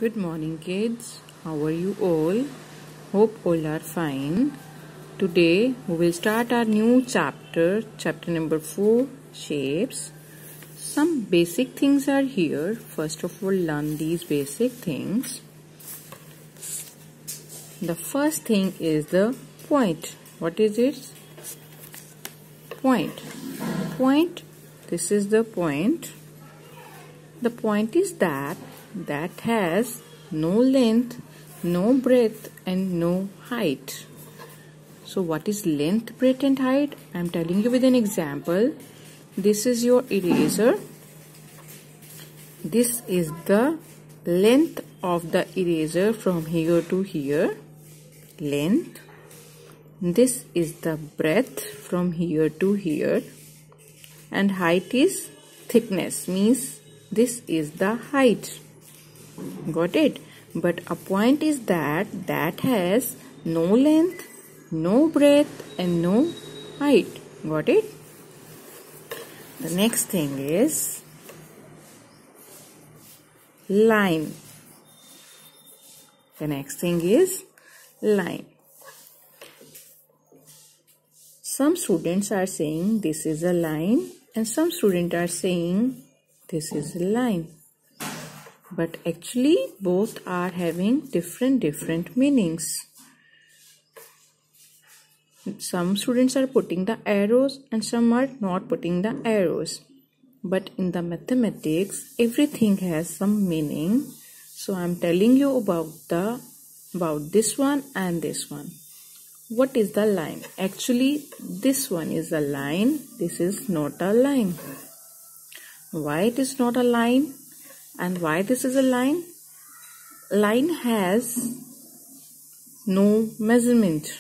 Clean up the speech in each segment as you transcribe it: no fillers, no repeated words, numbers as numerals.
Good morning, kids. How are you all? Hope all are fine. Today we will start our new chapter number 4, shapes. Some basic things are here. First of all, learn these basic things. The first thing is the point. What is it? Point. Point. This is the point. The point is that has no length, no breadth and no height. So what is length, breadth and height? I am telling you with an example. This is your eraser. This is the length of the eraser from here to here. Length. This is the breadth from here to here. And height is thickness, means this is the height. Got it? But a point is that has no length, no breadth and no height. Got it? The next thing is line. The next thing is line. Some students are saying this is a line and some students are saying this is a line. But actually both are having different meanings. Some students are putting the arrows and some are not putting the arrows. But in the mathematics everything has some meaning. So I am telling you about this one and this one. What is the line? Actually this one is a line. This is not a line. Why it is not a line? And why this is a line? Line has no measurement.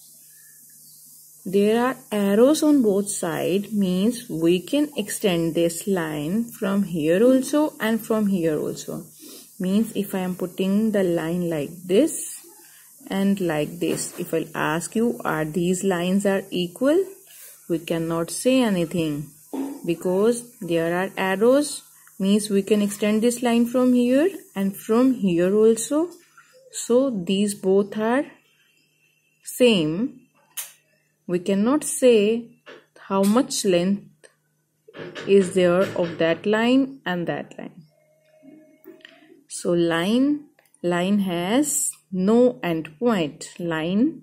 There are arrows on both sides, means we can extend this line from here also and from here also. Means if I am putting the line like this and like this, if I ask you are these lines are equal, we cannot say anything because there are arrows. Means we can extend this line from here and from here also. So these both are same. We cannot say how much length is there of that line and that line. So line has no end point. Line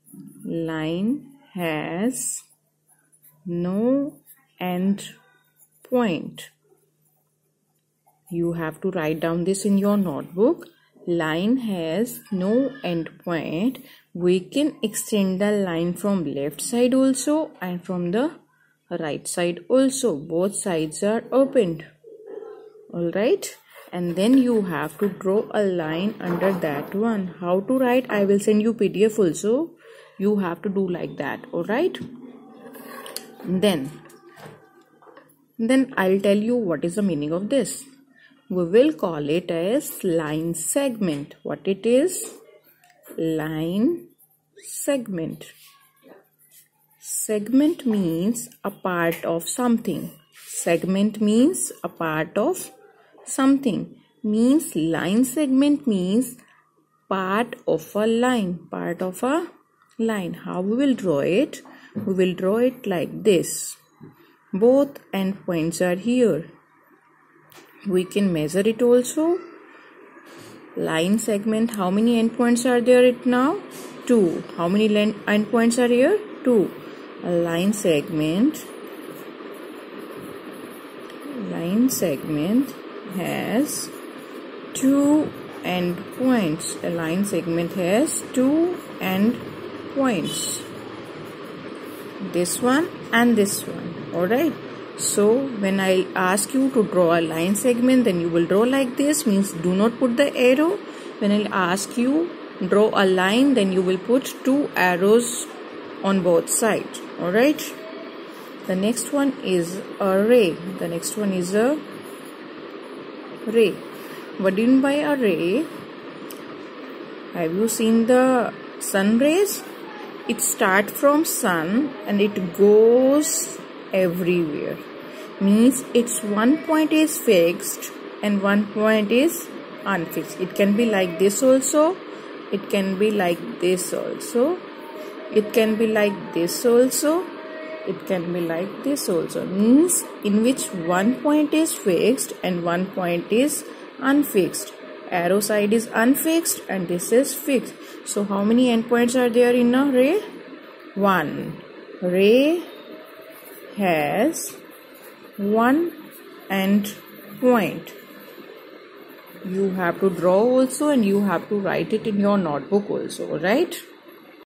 has no end point. You have to write down this in your notebook. Line has no end point. We can extend the line from left side also and from the right side also. Both sides are opened. Alright. And then you have to draw a line under that one. How to write? I will send you PDF also. You have to do like that. Alright. Then I'll tell you what is the meaning of this. We will call it as line segment. What it is? Line segment. Segment means a part of something. Segment means a part of something. Means line segment means part of a line. Part of a line. How we will draw it? We will draw it like this. Both endpoints are here. We can measure it also. Line segment, how many endpoints are there now? 2. How many endpoints are here? 2. A line segment has 2 endpoints. A line segment has 2 endpoints. This one and this one. Alright. So when I ask you to draw a line segment, then you will draw like this, means do not put the arrow. When I ask you draw a line, then you will put 2 arrows on both sides. Alright. The next one is a ray. The next one is a ray. What do you mean by a ray? Have you seen the sun rays? It starts from sun and it goes everywhere. Means its one point is fixed and one point is unfixed. It can be like this also. It can be like this also. It can be like this also. It can be like this also. Means in which one point is fixed and one point is unfixed. Arrow side is unfixed and this is fixed. So how many endpoints are there in a ray? 1. Ray has one end point. You have to draw also and you have to write it in your notebook also, right?